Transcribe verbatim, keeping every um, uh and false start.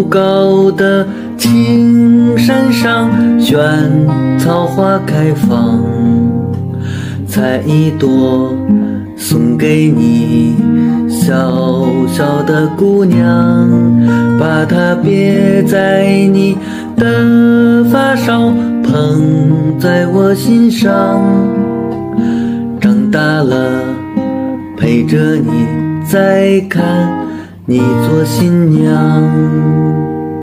高的青山上，萱草花开放，采一朵送给你，小小的姑娘，把它别在你的发梢，捧在我心上，长大了陪着你，再看你做新娘。